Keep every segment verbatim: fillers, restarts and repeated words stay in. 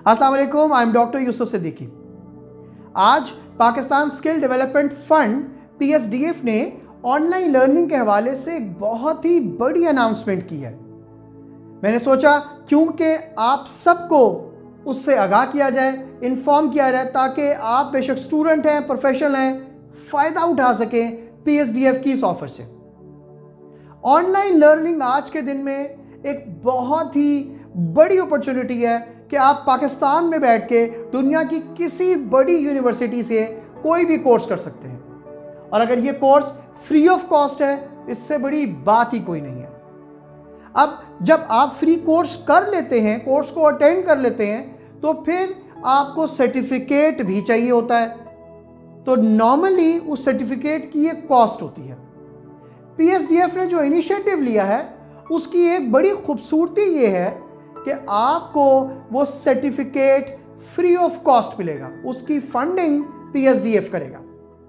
अस्सलाम वालेकुम, I am doctor Yusuf Siddiqui. आज Pakistan skill development fund P S D F ने ऑनलाइन लर्निंग के हवाले से एक बहुत ही बड़ी अनाउंसमेंट की है। मैंने सोचा क्योंकि आप सबको उससे आगाह किया जाए, इन्फॉर्म किया जाए, ताकि आप बेशक स्टूडेंट हैं, प्रोफेशनल हैं, फ़ायदा उठा सकें पी एस डी एफ की इस ऑफ़र से। ऑनलाइन लर्निंग आज के दिन में एक बहुत ही बड़ी अपॉर्चुनिटी है कि आप पाकिस्तान में बैठ के दुनिया की किसी बड़ी यूनिवर्सिटी से कोई भी कोर्स कर सकते हैं, और अगर ये कोर्स फ्री ऑफ कॉस्ट है, इससे बड़ी बात ही कोई नहीं है। अब जब आप फ्री कोर्स कर लेते हैं, कोर्स को अटेंड कर लेते हैं, तो फिर आपको सर्टिफिकेट भी चाहिए होता है। तो नॉर्मली उस सर्टिफिकेट की एक कॉस्ट होती है। पी एस डी एफ ने जो इनिशिएटिव लिया है उसकी एक बड़ी खूबसूरती ये है कि आपको वो सर्टिफिकेट फ्री ऑफ कॉस्ट मिलेगा, उसकी funding P S D F करेगा।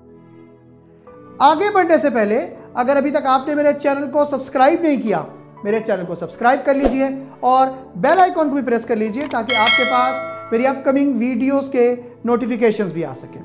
आगे बढ़ने से पहले अगर अभी तक आपने मेरे चैनल को सब्सक्राइब नहीं किया, मेरे चैनल को सब्सक्राइब कर लीजिए और बेल आइकॉन को भी प्रेस कर लीजिए ताकि आपके पास मेरी अपकमिंग वीडियोस के नोटिफिकेशंस भी आ सके।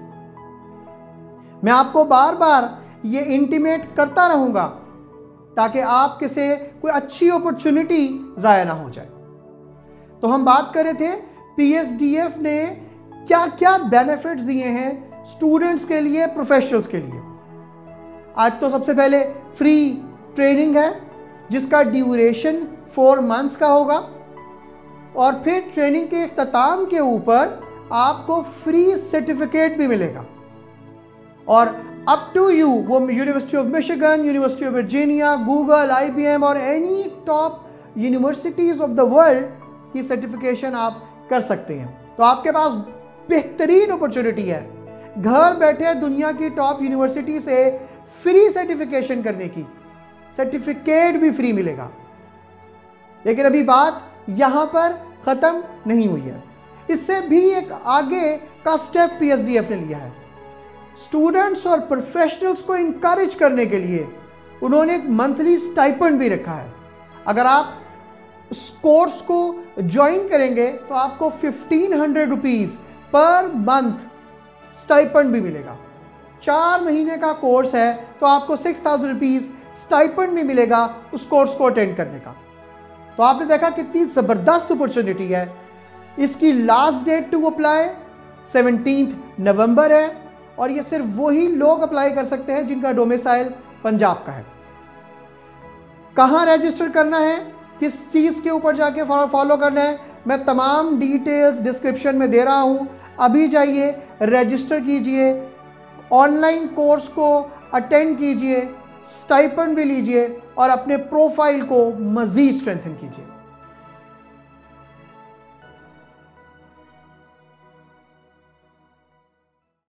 मैं आपको बार बार ये इंटीमेट करता रहूंगा ताकि आपके से कोई अच्छी अपॉर्चुनिटी ज़ाया ना हो जाए। तो हम बात कर रहे थे पी एस डी एफ ने क्या क्या बेनिफिट्स दिए हैं स्टूडेंट्स के लिए, प्रोफेशनल्स के लिए। आज तो सबसे पहले फ्री ट्रेनिंग है जिसका ड्यूरेशन फोर मंथ्स का होगा, और फिर ट्रेनिंग के इख्तिताम के ऊपर आपको फ्री सर्टिफिकेट भी मिलेगा। और अप टू यू, वो university of Michigan, university of Virginia, Google, I B M और any top universities of the world की सर्टिफिकेशन आप कर सकते हैं। तो आपके पास बेहतरीन अपॉर्चुनिटी है घर बैठे दुनिया की टॉप यूनिवर्सिटी से फ्री सर्टिफिकेशन करने की। सर्टिफिकेट भी फ्री मिलेगा। लेकिन अभी बात यहां पर खत्म नहीं हुई है, इससे भी एक आगे का step P S D F ने लिया है। स्टूडेंट्स और प्रोफेशनल्स को इनकरेज करने के लिए उन्होंने एक मंथली स्टाइपेंड भी रखा है। अगर आप इस कोर्स को ज्वाइन करेंगे तो आपको fifteen hundred rupees per month stipend भी मिलेगा। चार महीने का कोर्स है तो आपको सिक्स थाउजेंड रुपीज स्टाइपेंड भी मिलेगा उस कोर्स को अटेंड करने का। तो आपने देखा कितनी ज़बरदस्त अपॉर्चुनिटी है। इसकी last date to apply seventeenth November है, और ये सिर्फ वही लोग अप्लाई कर सकते हैं जिनका डोमिसाइल पंजाब का है। कहाँ रजिस्टर करना है, किस चीज़ के ऊपर जाके फॉलो करना है, मैं तमाम डिटेल्स डिस्क्रिप्शन में दे रहा हूँ। अभी जाइए, रजिस्टर कीजिए, ऑनलाइन कोर्स को अटेंड कीजिए, स्टाइपेंड भी लीजिए और अपने प्रोफाइल को मज़ीद स्ट्रेंथन कीजिए।